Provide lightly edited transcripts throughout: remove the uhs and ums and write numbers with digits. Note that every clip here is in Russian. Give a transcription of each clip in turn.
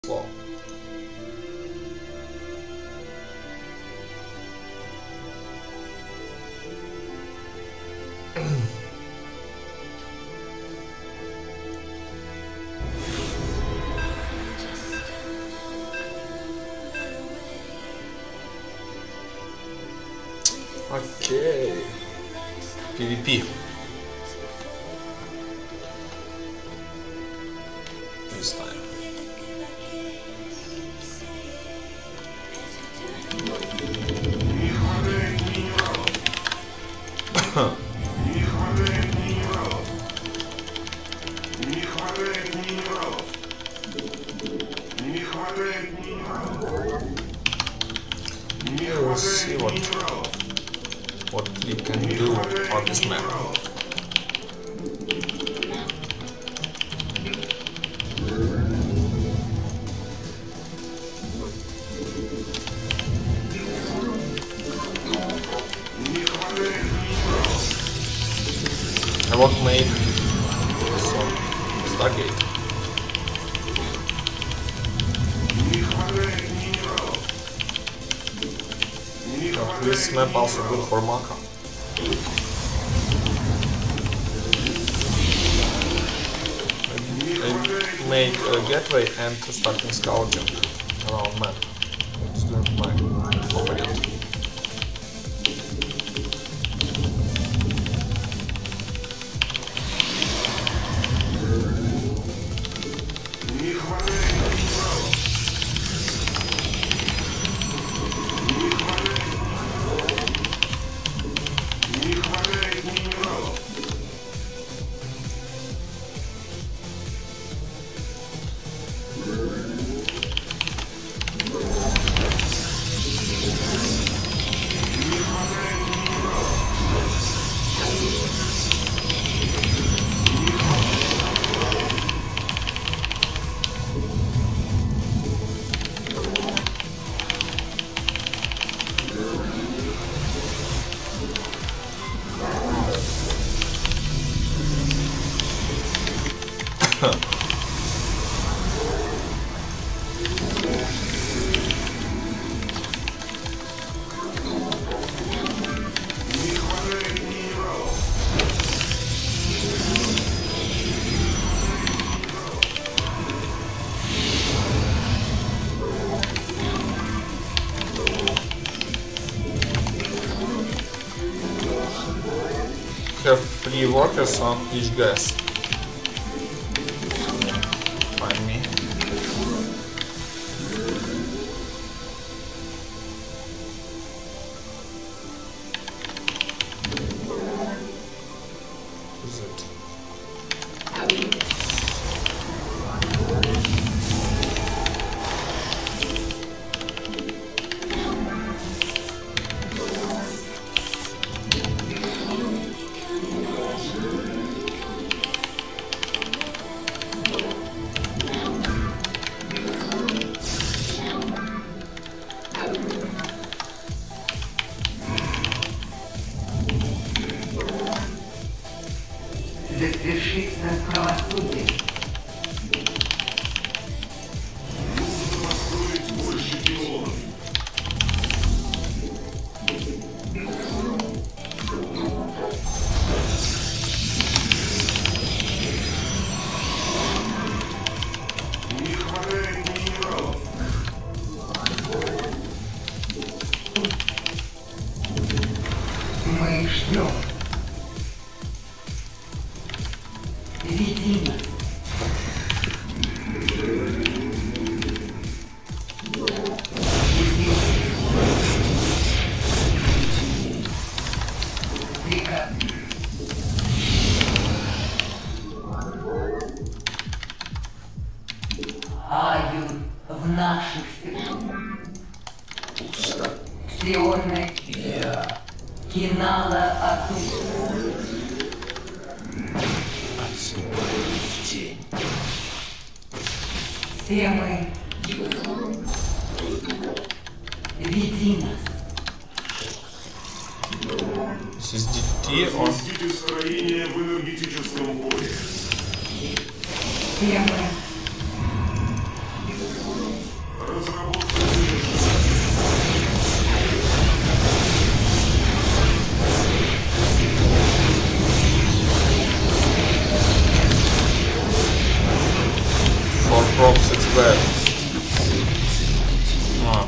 Слово. Окей. PvP. Не знаю. Не хватает минералов. Не хватает минералов. Не хватает минералов. Не хватает минералов. Не хватает минералов. What we can do on this map. I won't make some Stargate. Не хватает минералов. Не But хватает this map also good for Maka. I make a gateway and starting scouting around map. It's doing my opponent. Не хватает минералов. Не хватает. Не хватает минералов. Не хватает минералов. Не хватает минералов. Have 3 workers on each gas. Find me. Is it? Да свершится правосудие. Нужно построить больше пилонов. Не хватает минералов. Мы ждем. Веди нас. Приказ. Аюн в наших сердцах. Сионы. Кинала Ату. Все мы. Веди нас. This is DT or Сместите строение в энергетическом поле. Все мы.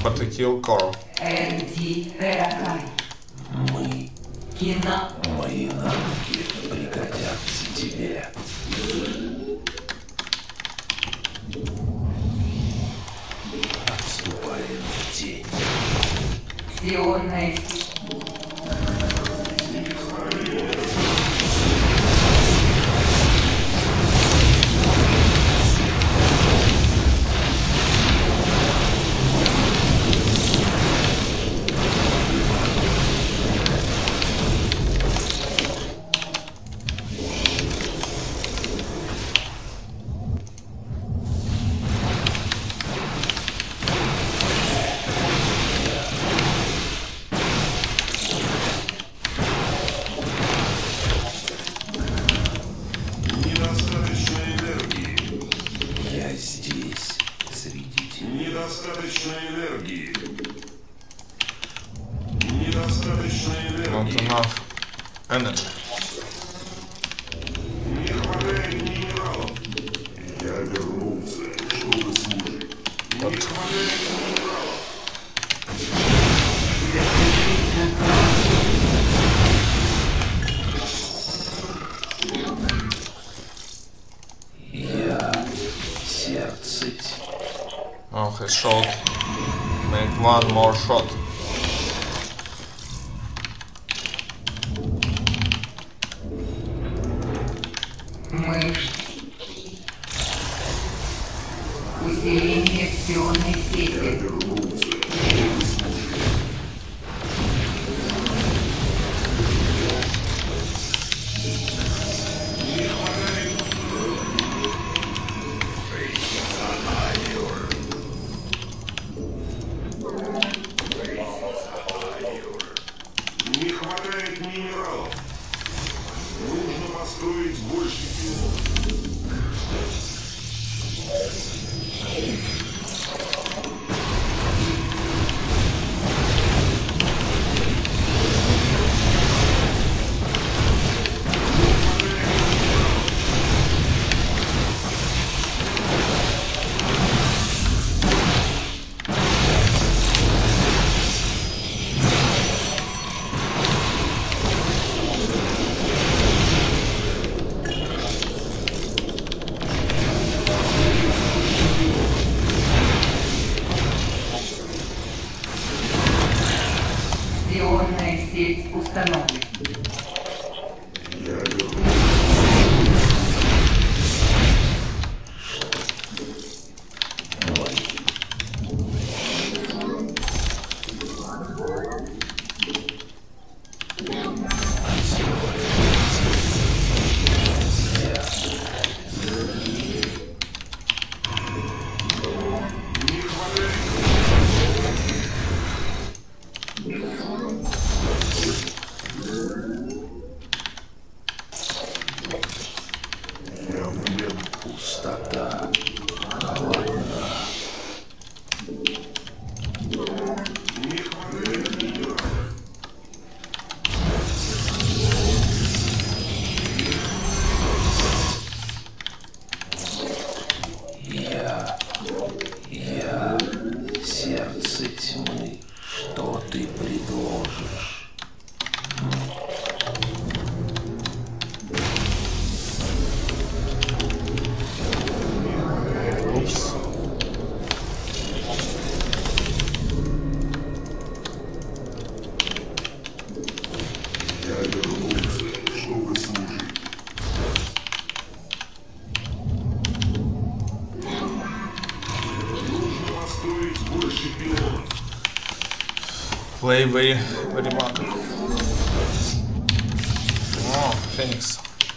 but to kill Coral. Энди Теракай. Мы, Кина. мои навыки пригодятся тебе. Отступаем в тень. Сионная. Недостаточно энергии. Я здесь, среди теней. Недостаточно энергии. Недостаточно Not энергии. enough energy. Не хватает минералов. Я вернулся, чтобы служить. Не хватает минералов. Я сердце тьмы. Oh, he shot. Make one more shot. Мышь. Усиление псионной сети. Не хватает минералов. Нужно построить больше пилот. Псионная сеть установлена. Я вернулся. Не хватает. Я в плен. Пустота. Холодна. Не хватает минералов. Я сердце тьмы. Что ты предложишь? Oops. Я вернулся, чтобы служить. Нужно построить больше пилотов. Play very much. Oh, Phoenix.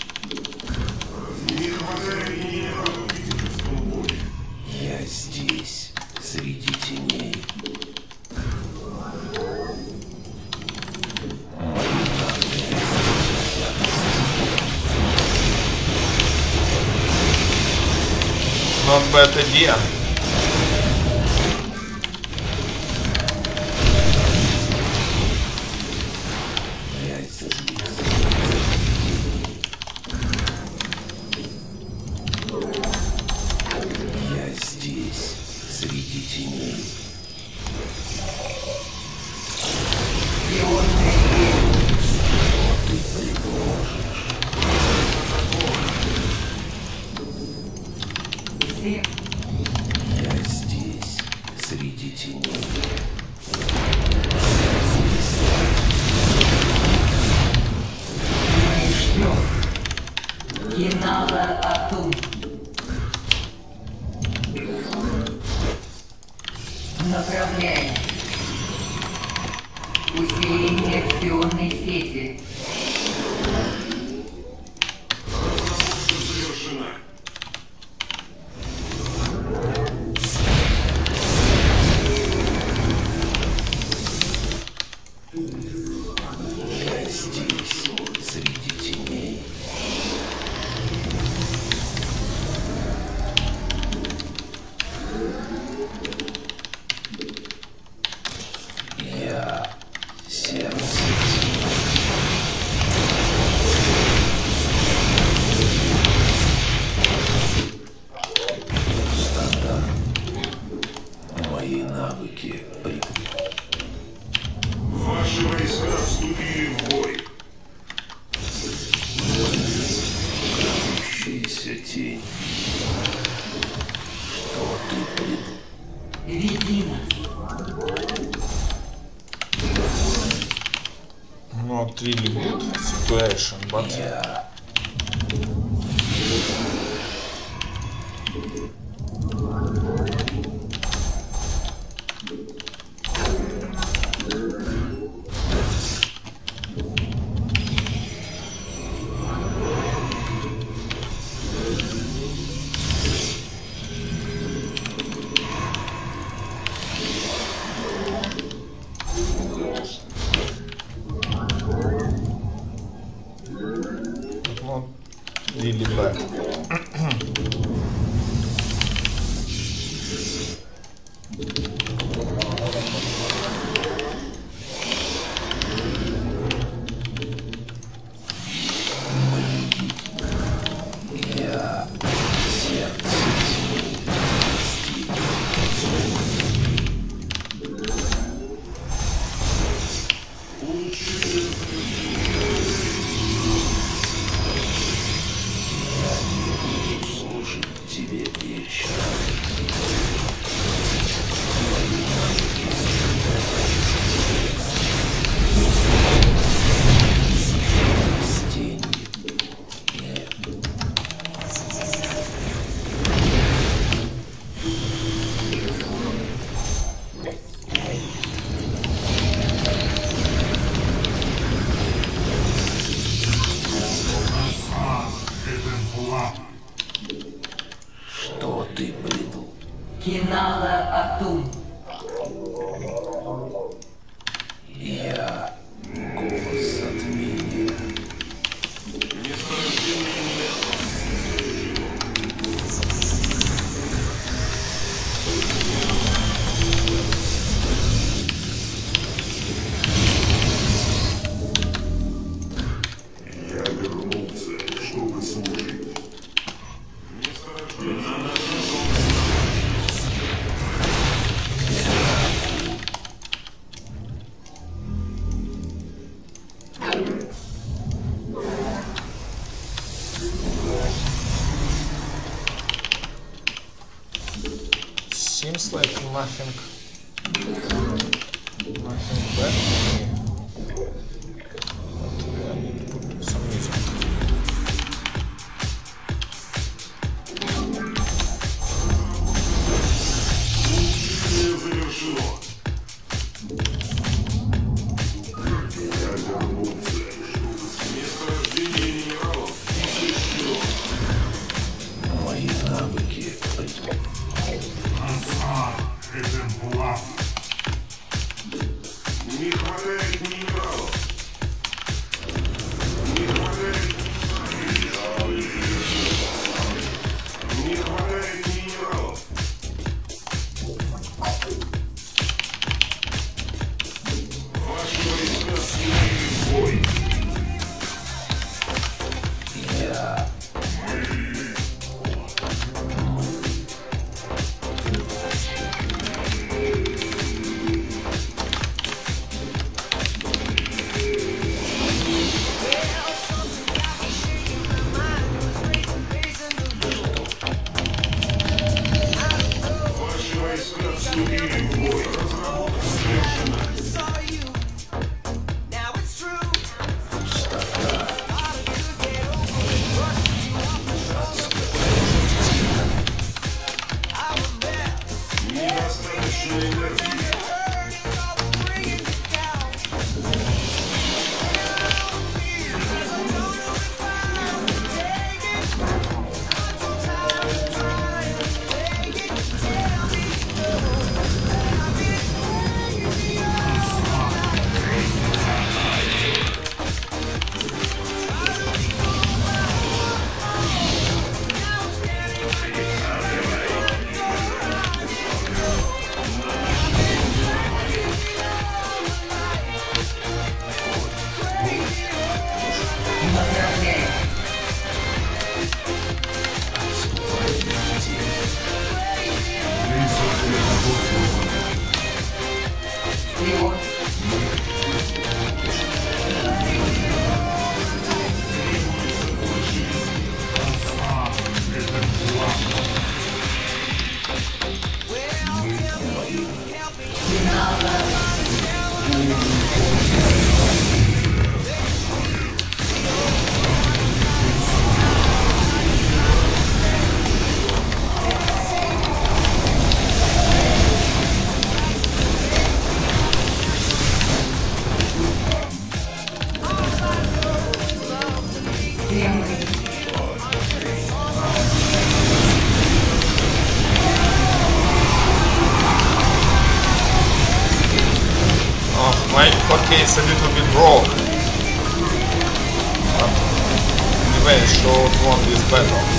Не хватает минералов в физическом поле. Я здесь, среди теней. Not bad idea. Я здесь. Я здесь, среди теней. среди теней. Мы ждем финала Атум. Направляем. Усиление акционной сети. Разработка завершена. Я здесь, среди теней. Я сердце пустота. Мои навыки Ваши войска вступили в бой. Чья тень. Что ты Веди нас. Not really good situation, but Я not really bad. сердце служит тебе вечно. Тень. Что ты придумал? Финала Атум. Я голос затмения. Я вернулся, чтобы служить. Seems like nothing bad for me. But I need to put some music. Учение завершено. Я вернулся, чтобы месторождение минералов изучено. Мои навыки Не хватает минералов. Не хватает. Не хватает минералов. Направляем. Вперед. Земли. Oh, my hotkey is a little bit broke. But anyway, should won this battle.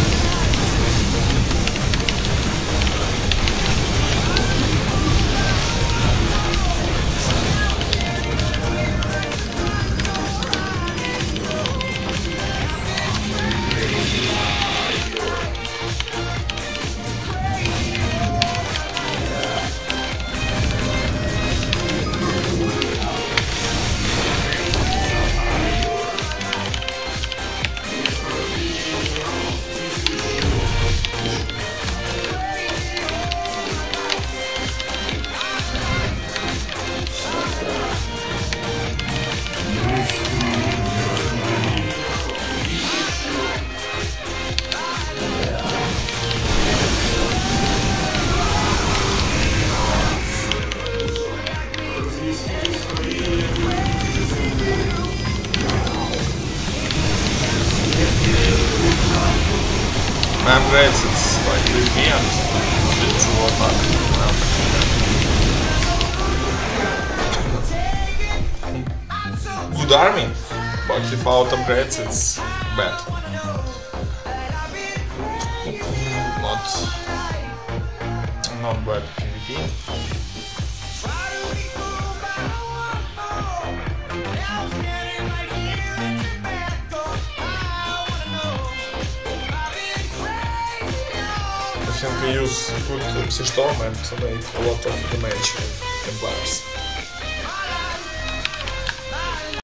Map rates, it's like European virtual attack. Good army, but without upgrades it's bad. Not bad PvP. I think we use good Psy Storm and make a lot of damage with Templars.